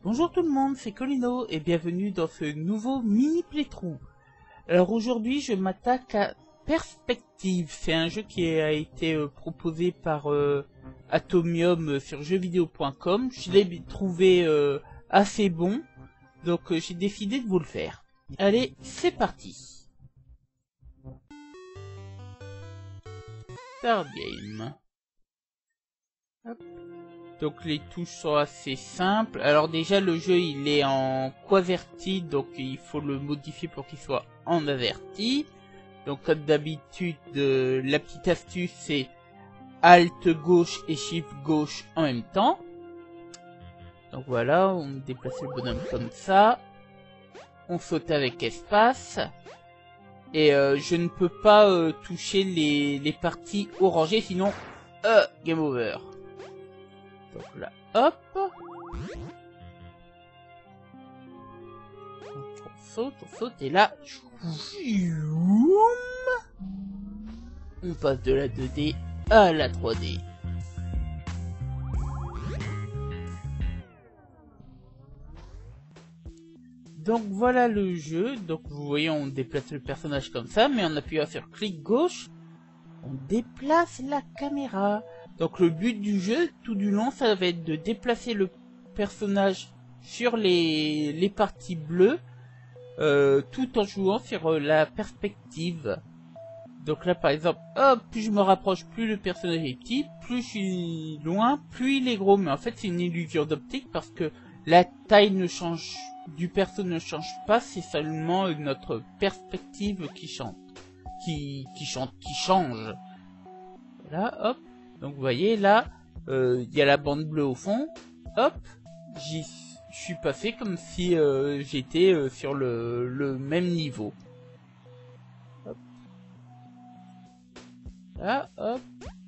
Bonjour tout le monde, c'est Colino et bienvenue dans ce nouveau mini playthrough. Alors aujourd'hui je m'attaque à Perspective, c'est un jeu qui a été proposé par Atomium sur jeuxvideo.com. Je l'ai trouvé assez bon, donc j'ai décidé de vous le faire. Allez, c'est parti. Start game. Hop. Donc les touches sont assez simples. Alors déjà le jeu il est en QWERTY, donc il faut le modifier pour qu'il soit en AZERTY. Donc comme d'habitude la petite astuce c'est Alt gauche et Shift gauche en même temps. Donc voilà, on déplace le bonhomme comme ça. On saute avec espace. Et je ne peux pas toucher les parties orangées sinon game over. Donc là, hop. On saute, et là, on passe de la 2D à la 3D. Donc voilà le jeu. Donc vous voyez, on déplace le personnage comme ça, mais en appuyant sur clic gauche, on déplace la caméra. Donc le but du jeu, tout du long, ça va être de déplacer le personnage sur les parties bleues, tout en jouant sur la perspective. Donc là par exemple, hop, plus je me rapproche, plus le personnage est petit, plus je suis loin, plus il est gros. Mais en fait c'est une illusion d'optique parce que la taille ne change, du perso ne change pas, c'est seulement notre perspective qui change. Qui change. Voilà, hop. Donc vous voyez là, il y a la bande bleue au fond. Hop, je suis passé comme si j'étais sur le même niveau. Hop. Là, hop.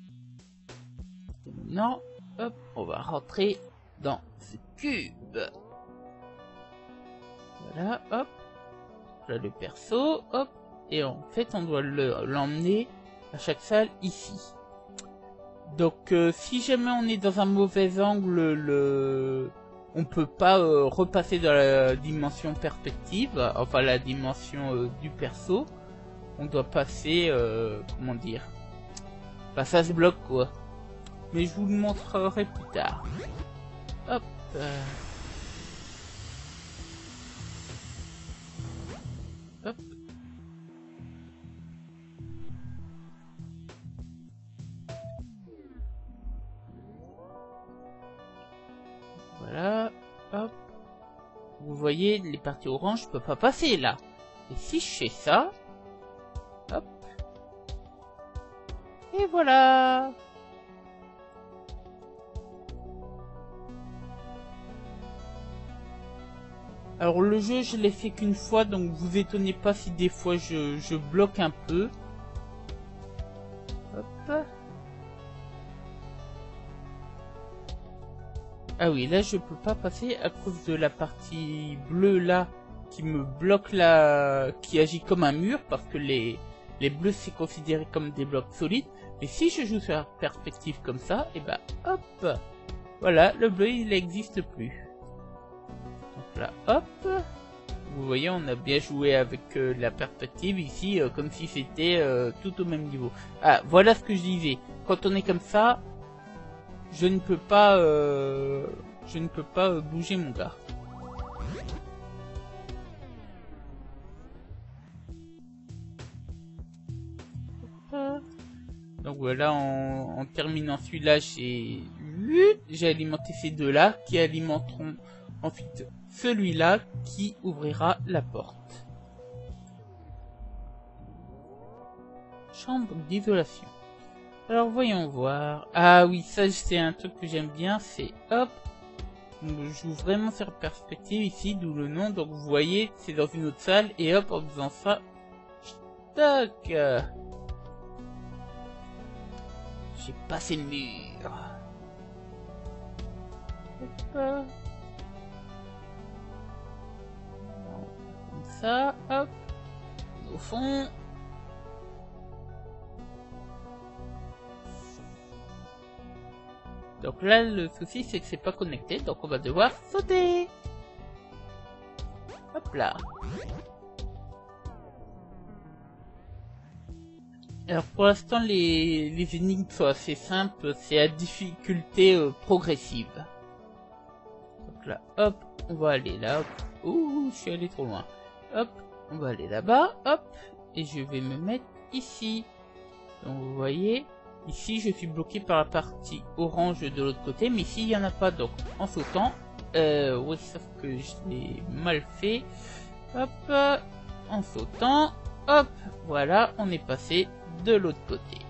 Et maintenant, hop, on va rentrer dans ce cube. Voilà, hop. Là le perso, hop. Et en fait, on doit l'emmener à chaque salle ici. Donc si jamais on est dans un mauvais angle, on peut pas repasser dans la dimension perspective, enfin la dimension du perso. On doit passer, comment dire, bah ça se bloque quoi. Mais je vous le montrerai plus tard. Hop. Hop. Voilà, hop. Vous voyez, les parties oranges, je peux pas passer là. Et si je fais ça, hop. Et voilà. Alors le jeu, je l'ai fait qu'une fois, donc vous étonnez pas si des fois je bloque un peu. Hop. Ah oui, là je peux pas passer à cause de la partie bleue là qui me bloque là, qui agit comme un mur parce que les bleus c'est considéré comme des blocs solides. Mais si je joue sur la perspective comme ça, et ben hop, voilà, le bleu il n'existe plus. Donc là, hop, vous voyez, on a bien joué avec la perspective ici, comme si c'était tout au même niveau. Ah, voilà ce que je disais. Quand on est comme ça, je ne peux pas bouger mon gars. Donc voilà, en terminant celui-là, j'ai alimenté ces deux-là qui alimenteront ensuite celui-là qui ouvrira la porte. Chambre d'isolation. Alors voyons voir. Ah oui, ça c'est un truc que j'aime bien, c'est hop. Je joue vraiment sur perspective ici, d'où le nom. Donc vous voyez, c'est dans une autre salle et hop, en faisant ça, tac. J'ai passé le mur. Hop. Comme ça, hop. Au fond. Donc là, le souci, c'est que c'est pas connecté, donc on va devoir sauter. Hop là. Alors pour l'instant les énigmes sont assez simples, c'est à difficulté progressive. Donc là, hop, on va aller là. Ouh, je suis allé trop loin. Hop, on va aller là-bas, hop, et je vais me mettre ici. Donc vous voyez, ici je suis bloqué par la partie orange de l'autre côté, mais ici il n'y en a pas, donc en sautant, oui, sauf que je l'ai mal fait. Hop, en sautant, hop, voilà, on est passé de l'autre côté.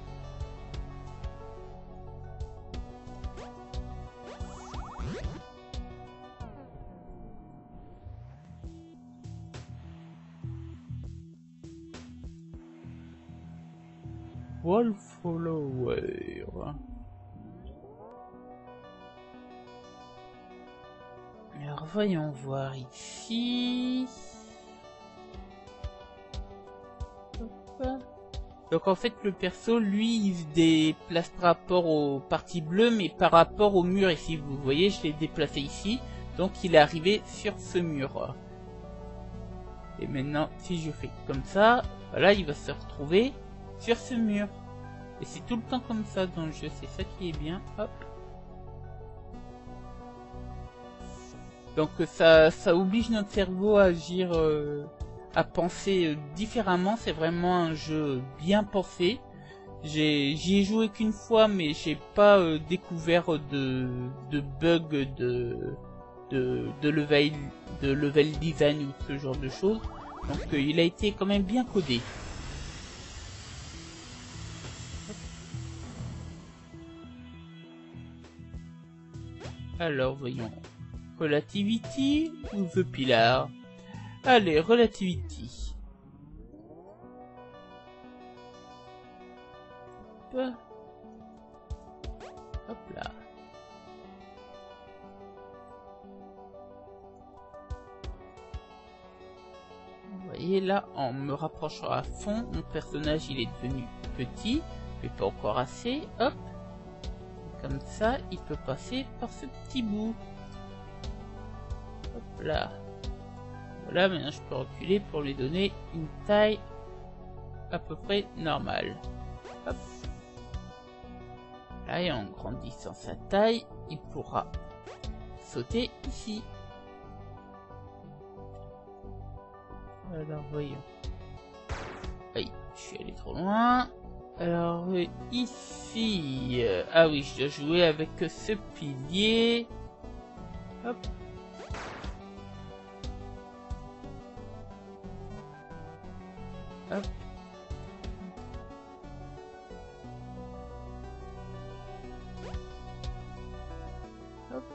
Wallflower. Alors voyons voir ici. Hop. Donc en fait le perso lui il se déplace par rapport aux parties bleues mais par rapport au mur ici. Vous voyez je l'ai déplacé ici. Donc il est arrivé sur ce mur. Et maintenant si je fais comme ça, voilà il va se retrouver sur ce mur. Et c'est tout le temps comme ça dans le jeu, c'est ça qui est bien. Hop. Donc ça oblige notre cerveau à agir, à penser différemment. C'est vraiment un jeu bien pensé. J'y ai joué qu'une fois, mais j'ai pas découvert de bugs de level design ou ce genre de choses. Donc il a été quand même bien codé. Alors voyons. Relativity ou The Pillar? Allez, Relativity. Hop, hop là. Vous voyez là, en me rapprochant à fond, mon personnage il est devenu petit, mais pas encore assez. Hop. Comme ça, il peut passer par ce petit bout. Hop là. Voilà, maintenant je peux reculer pour lui donner une taille à peu près normale. Hop. Là, et en grandissant sa taille, il pourra sauter ici. Alors, voyons. Oui, je suis allé trop loin. Alors, ici... ah oui, je dois jouer avec ce pilier. Hop. Hop. Hop.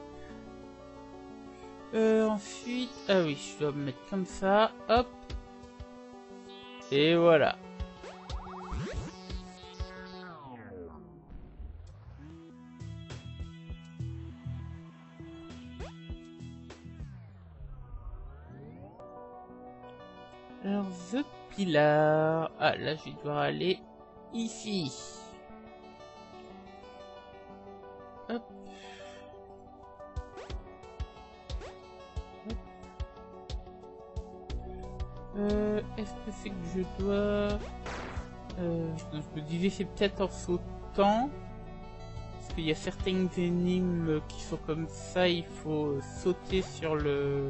Ensuite... ah oui, je dois me mettre comme ça. Hop. Et voilà. Alors, The Pillar... ah, là, je vais devoir aller ici. Hop. Est-ce que c'est que je dois... non, je me disais c'est peut-être en sautant. Parce qu'il y a certaines énigmes qui sont comme ça, il faut sauter sur le...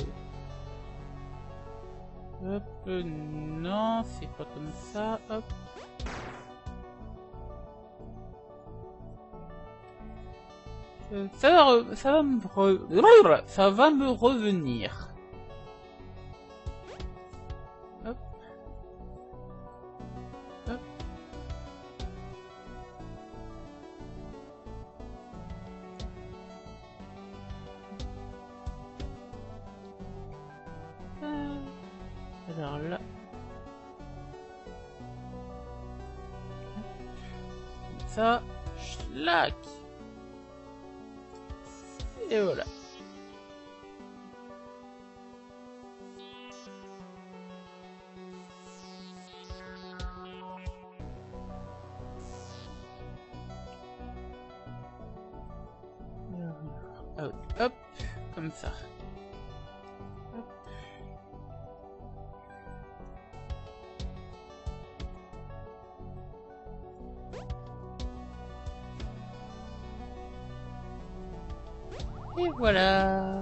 Hop, non, c'est pas comme ça, hop. Ça va me revenir. Hop. Hop. Alors là. Comme ça. Schlack. Et voilà. Hop, comme ça. Hop. Et voilà.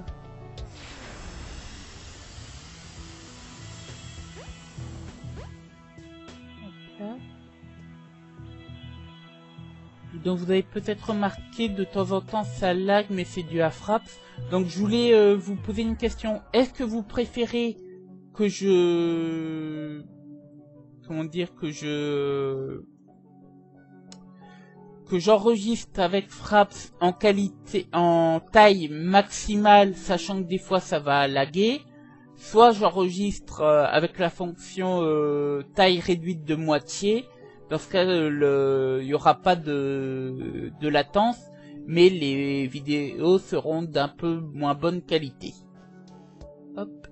Donc vous avez peut-être remarqué de temps en temps ça lag, mais c'est dû à Fraps. Donc je voulais vous poser une question. Est-ce que vous préférez que je... Comment dire, que j'enregistre avec Fraps en qualité, en taille maximale, sachant que des fois ça va laguer, soit j'enregistre avec la fonction taille réduite de moitié. Dans ce cas, il y aura pas de latence, mais les vidéos seront d'un peu moins bonne qualité. Hop.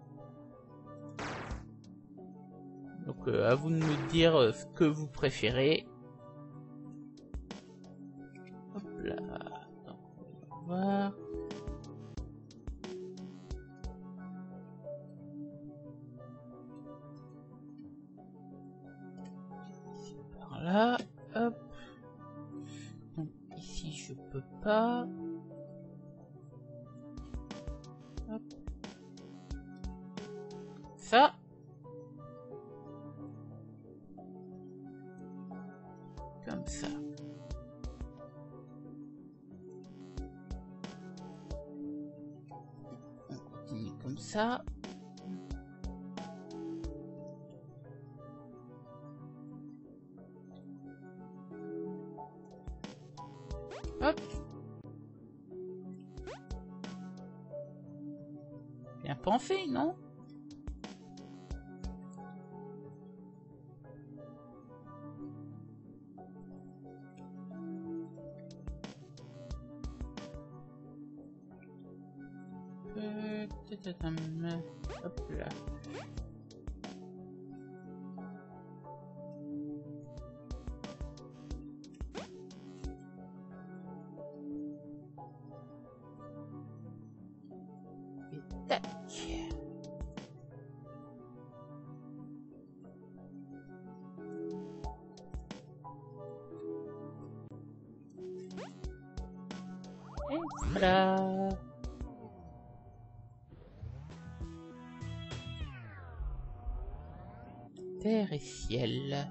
Donc à vous de me dire ce que vous préférez. Hop là. Donc, on va voir. Par là. Hop. Donc ici je peux pas. Hop. Ça. Comme ça. On continue comme ça. Hop. Bien pensé, non? Hop là. Et tac. Et voilà. Terre et ciel.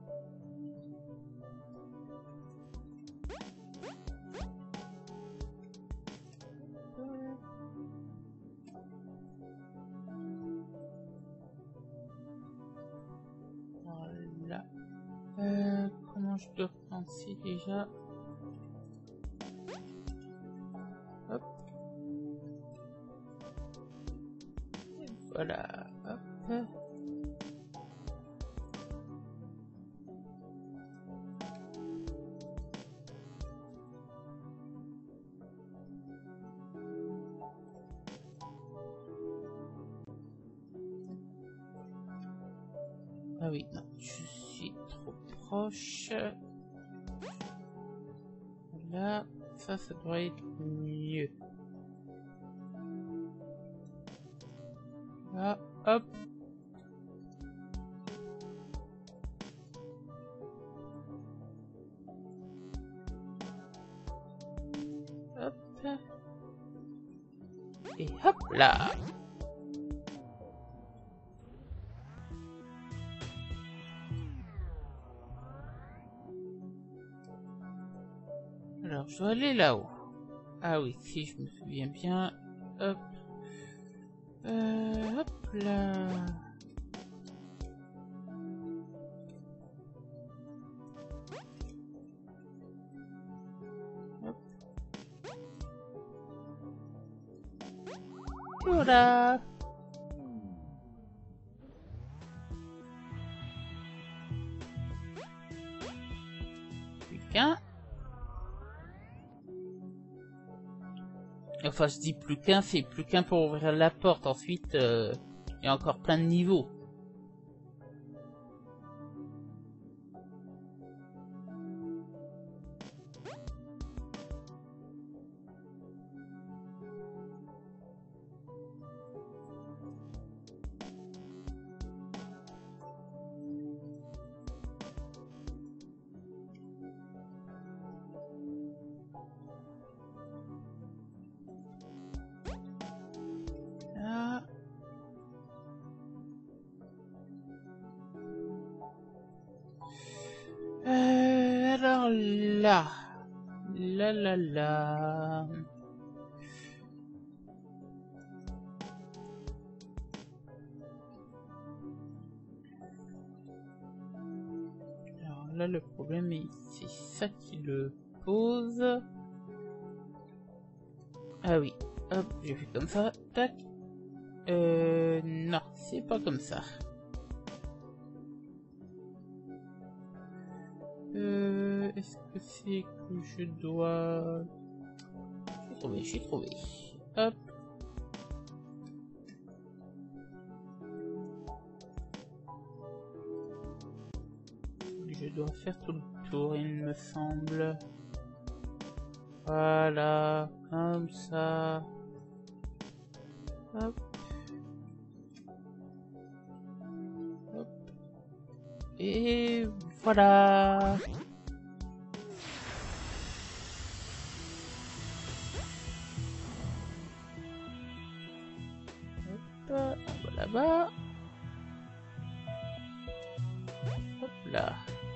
Voilà. Comment je dois penser déjà? Hop. Et voilà. Hop. Ah oui, non, je suis trop proche. Là, ça devrait être mieux. Là, hop. Hop. Et hop là. Alors, je dois aller là-haut. Ah oui, si je me souviens bien. Hop. Hop là. Hop. Voilà. Plus qu'un. Enfin, je dis plus qu'un, c'est plus qu'un pour ouvrir la porte. Ensuite, il y a encore plein de niveaux. par là. Là, là, là. Alors là, le problème est, c'est ça qui le pose. Ah oui, hop, j'ai fait comme ça, tac. Non, c'est pas comme ça. Est-ce que c'est que je dois... J'ai trouvé. Hop. Je dois faire tout le tour, il me semble. Voilà, comme ça. Hop. Hop. Et voilà. Hop, on va là-bas. Hop là.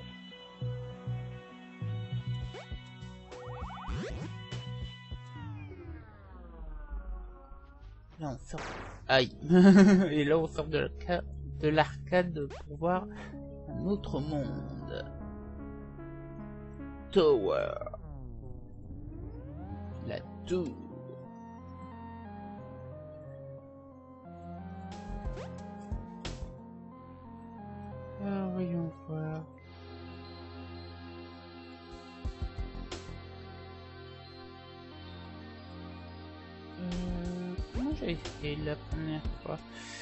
Là on sort. Aïe. Et là on sort de l'arcade pour voir un autre monde. Tower. La tour. Alors, voyons voir. Comment j'avais fait la première fois?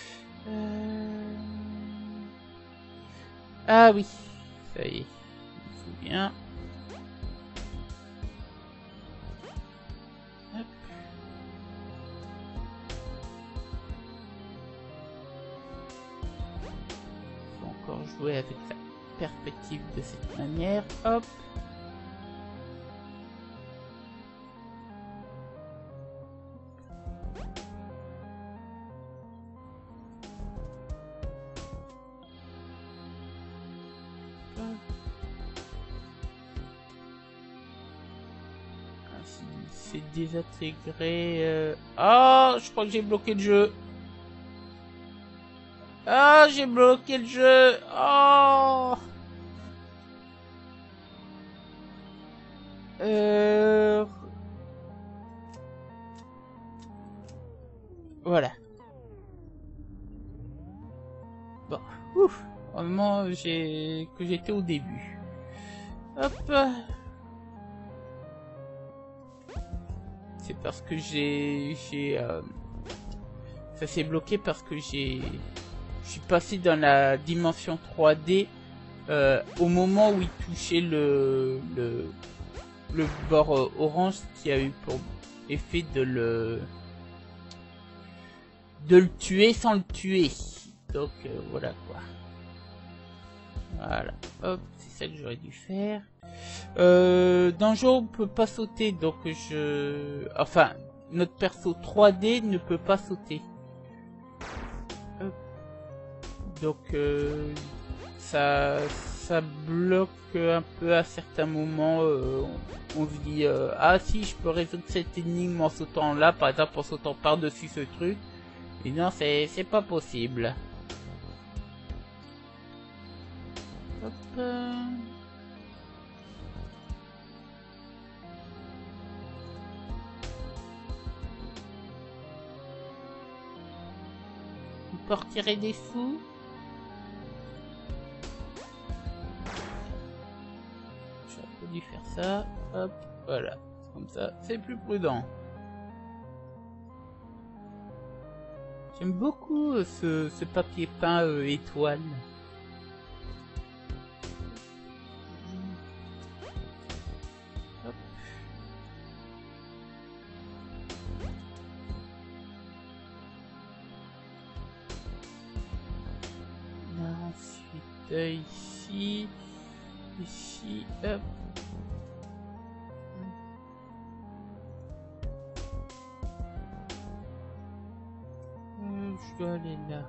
Ah oui, ça y est, je me souviens. Hop. Faut encore jouer avec la perspective de cette manière. Hop. C'est désintégré. Ah, je crois que j'ai bloqué le jeu. Ah, j'ai bloqué le jeu. Oh. Voilà. Bon, ouf. Vraiment, j'étais au début. Hop. C'est parce que ça s'est bloqué parce que je suis passé dans la dimension 3D au moment où il touchait le bord orange, qui a eu pour effet de le tuer sans le tuer. Donc voilà quoi. Voilà, hop, c'est ça que j'aurais dû faire. Dans le jeu on peut pas sauter, donc enfin, notre perso 3D ne peut pas sauter. Hop. Donc ça bloque un peu à certains moments. On se dit ah si, je peux résoudre cette énigme en sautant là, par exemple en sautant par-dessus ce truc. Et non, c'est pas possible. Hop. On peut retirer des sous. J'aurais pas dû faire ça. Hop, voilà. Comme ça, c'est plus prudent. J'aime beaucoup ce papier peint étoile. Hop. Ensuite, ici, hop. Je dois aller là.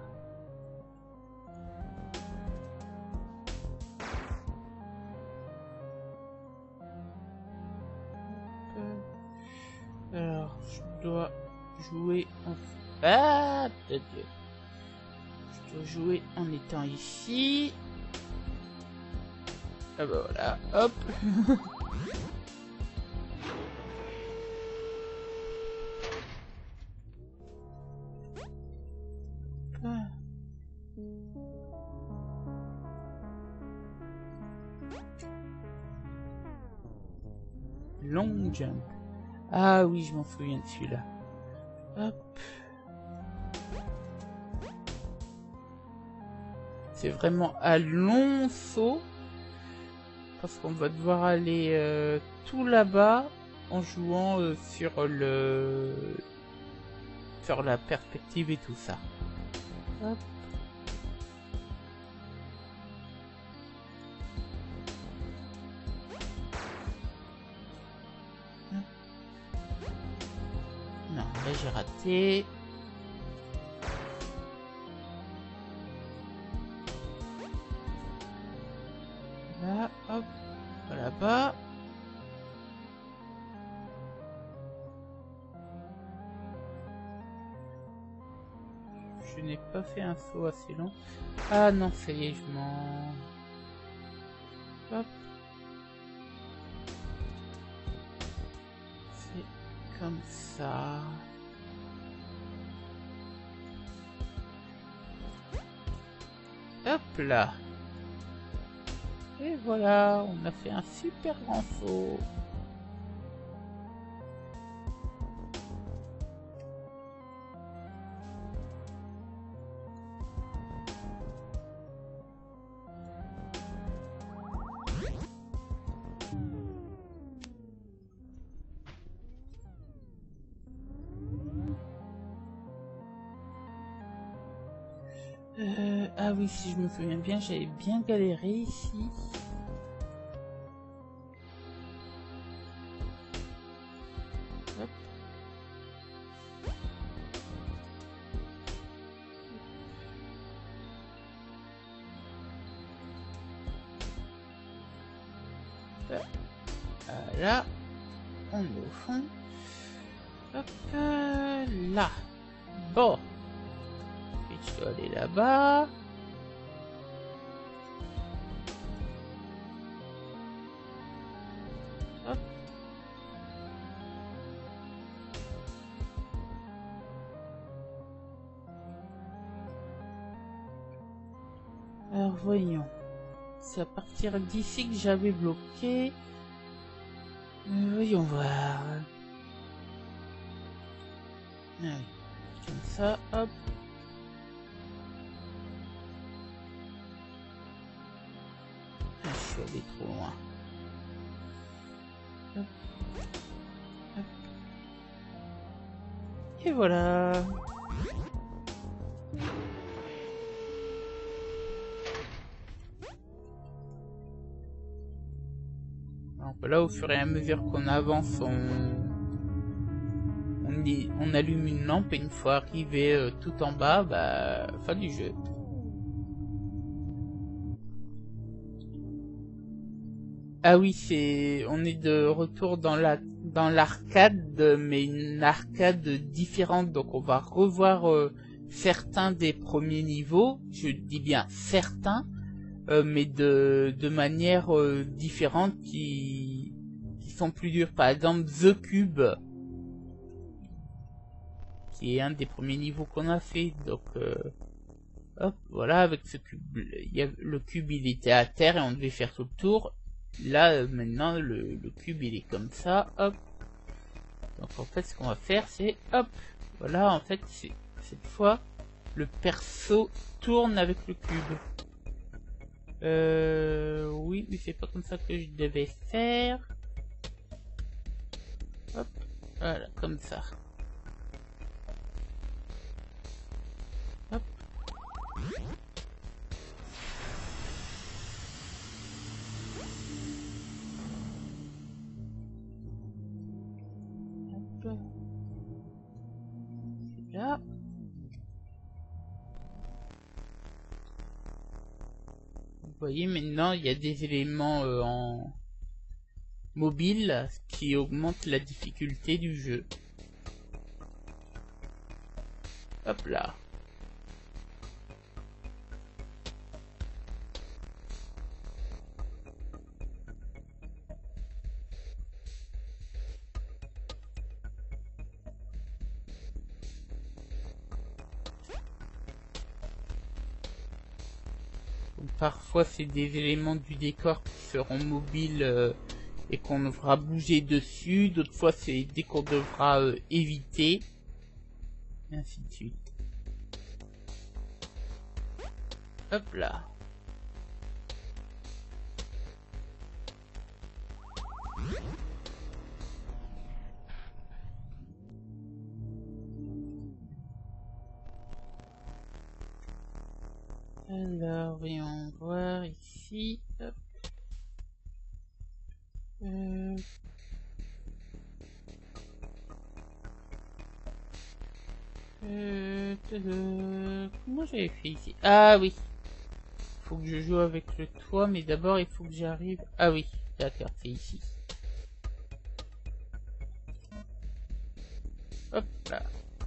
dois jouer en... Ah, de Dieu. Je dois jouer en étant ici. Ah bah voilà, hop. Long jump. Ah oui, je m'en souviens de celui-là. Hop. C'est vraiment un long saut. Parce qu'on va devoir aller tout là-bas en jouant sur la perspective et tout ça. Hop. Non, là j'ai raté. Là, hop, là-bas. Je n'ai pas fait un saut assez long. Ah non, ça y est, je m'en... Hop. C'est comme ça. Hop là. Et voilà, on a fait un super grand saut. Ah oui, si je me souviens bien, j'avais bien galéré ici. Hop. Là, on est au fond. Hop, là. Bon. Et je dois aller là-bas. Hop. Alors voyons. C'est à partir d'ici que j'avais bloqué. Voyons voir. Ah oui. Comme ça, hop. Ah, je suis allé trop loin. Hop. Hop. Et voilà. Donc là, au fur et à mesure qu'on avance, on allume une lampe et une fois arrivé tout en bas, bah, fin du jeu. Ah oui, on est de retour dans l'arcade, mais une arcade différente. Donc on va revoir certains des premiers niveaux. Je dis bien certains, mais de manière différente qui sont plus dures. Par exemple, The Cube, qui est un des premiers niveaux qu'on a fait. Donc hop, voilà, avec ce cube, le cube il était à terre et on devait faire tout le tour. Là maintenant le cube il est comme ça, hop. Donc en fait ce qu'on va faire c'est hop, voilà, en fait cette fois le perso tourne avec le cube. Oui, mais c'est pas comme ça que je devais faire. Hop, voilà, comme ça. Hop. Hop. Là. Vous voyez maintenant il y a des éléments en mobile qui augmentent la difficulté du jeu. Hop là. Donc, parfois c'est des éléments du décor qui seront mobiles et qu'on devra bouger dessus. D'autres fois c'est des qu'on devra éviter. Et ainsi de suite. Hop là. Alors, voyons voir ici. Hop. Comment j'avais fait ici? Ah oui. Faut que je joue avec le toit, mais d'abord il faut que j'arrive. Ah oui, d'accord, c'est ici. Hop là.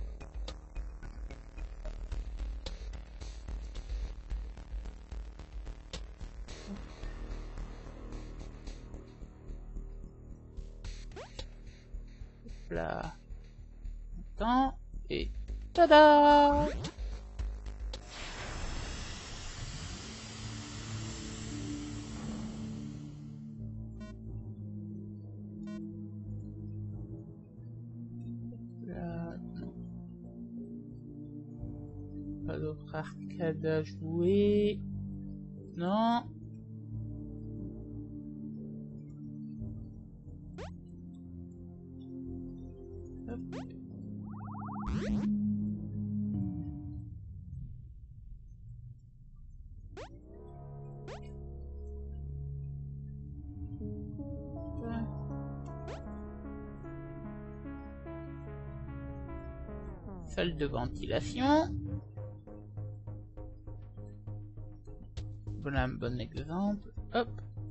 Hop là. Attends. Et tada! Là, non. Pas d'autre arcade à jouer. Non. Hop. Salle de ventilation. Voilà un bon exemple. Hop.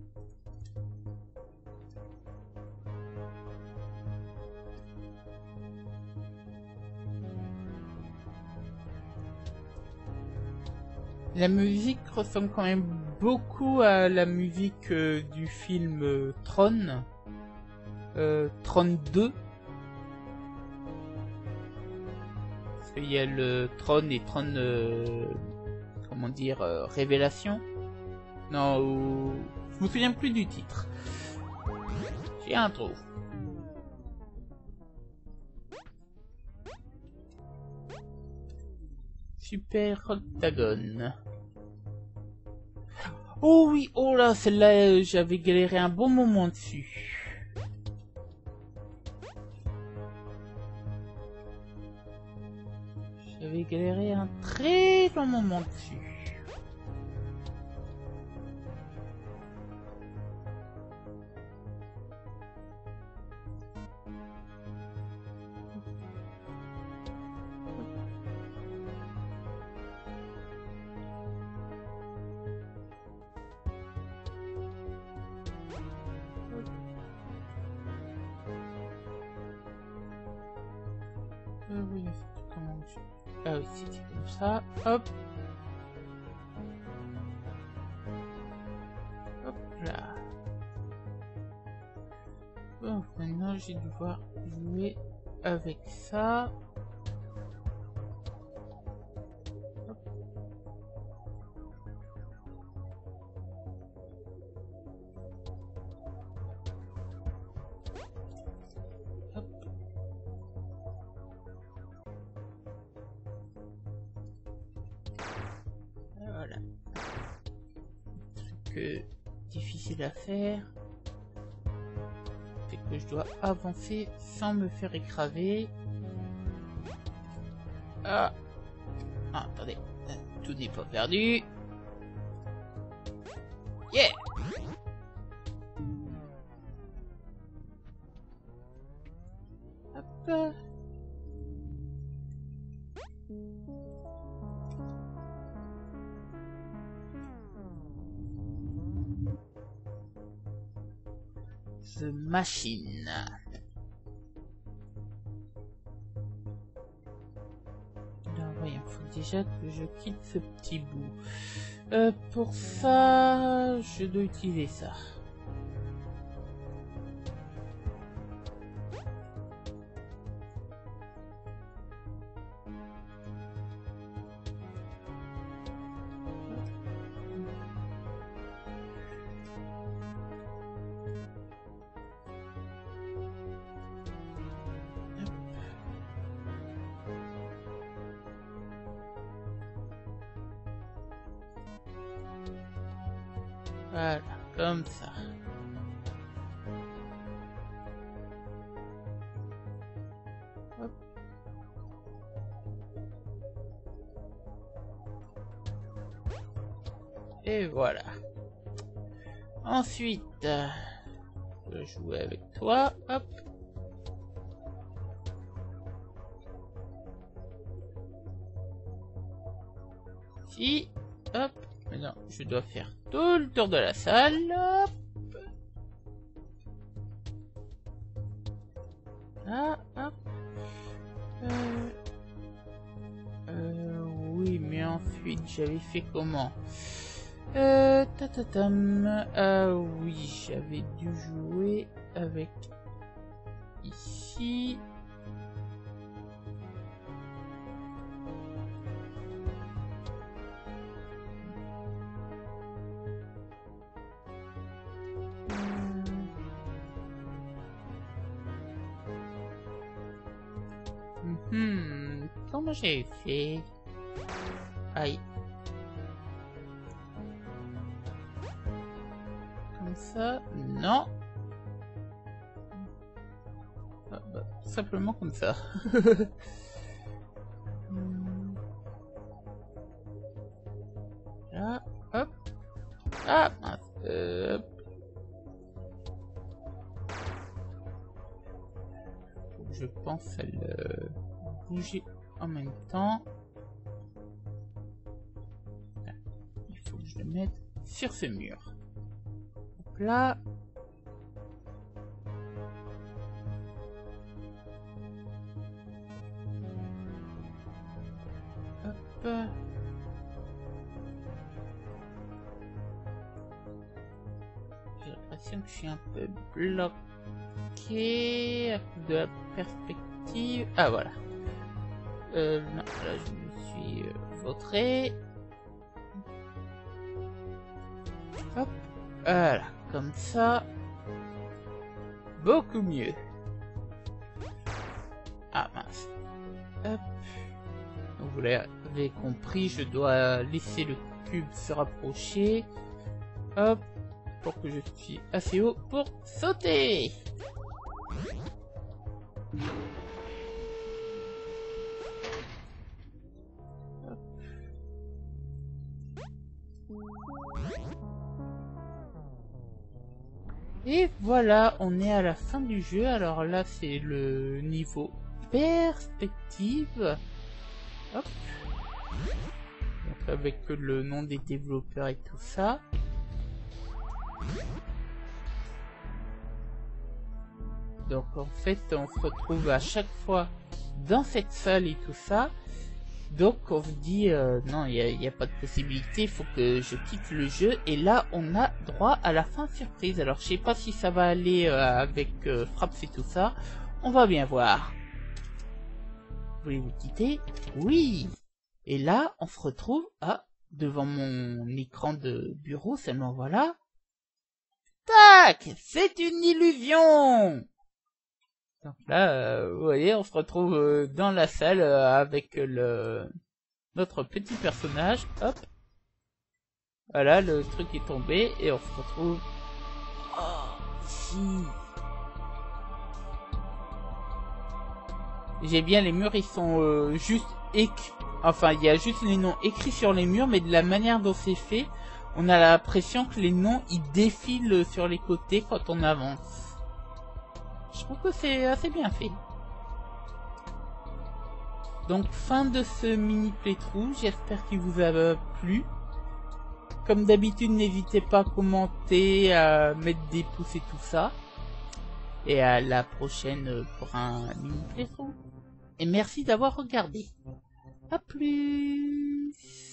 La musique ressemble quand même beaucoup à la musique du film Tron. Tron 2. Parce qu'il y a le Tron et Tron... comment dire, Révélation. Non, je me souviens plus du titre. J'ai un trou. Super Octagon. Oh oui, oh là, celle-là, j'avais galéré un bon moment dessus. J'avais galéré un très long moment dessus. Oui, comment je... Ah oui, c'était comme ça. Hop. Hop là. Bon, maintenant, je vais devoir jouer avec ça. Hop. Hop. Voilà. Truc difficile à faire. C'est que je dois avancer sans me faire écraser. Ah. Ah, attendez. Tout n'est pas perdu. Yeah. Hop. The Machine. Alors, on voyons, faut déjà que je quitte ce petit bout. Pour ça, je dois utiliser ça. Voilà, comme ça. Hop. Et voilà. Ensuite, je vais jouer avec toi. Hop. Si. Hop. Maintenant, je dois faire tout le tour de la salle. Hop. Ah, hop. Oui, mais ensuite, j'avais fait comment? Tatatam. Ah oui, j'avais dû jouer avec ici. Comment j'ai fait? Aïe. Comme ça? Non. Ah, bah, tout simplement comme ça. Là, hop. Ah, mince. Hop. Je pense à le bouger en même temps. Il faut que je le mette sur ce mur. Hop là. Hop. J'ai l'impression que je suis un peu bloqué à cause de la perspective. Ah voilà. Non, là je me suis vautré. Hop, voilà, comme ça. Beaucoup mieux. Ah mince. Hop. Donc vous l'avez compris, je dois laisser le cube se rapprocher. Hop, pour que je suis assez haut pour sauter. Et voilà, on est à la fin du jeu. Alors là, c'est le niveau perspective. Hop. Donc avec le nom des développeurs et tout ça. Donc en fait, on se retrouve à chaque fois dans cette salle et tout ça. Donc on se dit non, il n'y a pas de possibilité, il faut que je quitte le jeu. Et là on a droit à la fin surprise. Alors je sais pas si ça va aller avec Fraps et tout ça. On va bien voir. Voulez-vous quitter? Oui. Et là on se retrouve devant mon écran de bureau, seulement voilà. Tac! C'est une illusion! Donc là, vous voyez, on se retrouve dans la salle avec notre petit personnage. Hop. Voilà, le truc est tombé et on se retrouve ici. J'ai bien les murs, ils sont juste enfin, il y a juste les noms écrits sur les murs, mais de la manière dont c'est fait, on a l'impression que les noms ils défilent sur les côtés quand on avance. Je trouve que c'est assez bien fait. Donc fin de ce mini playthrough, j'espère qu'il vous a plu. Comme d'habitude, n'hésitez pas à commenter, à mettre des pouces et tout ça. Et à la prochaine pour un mini playthrough. Et merci d'avoir regardé. À plus.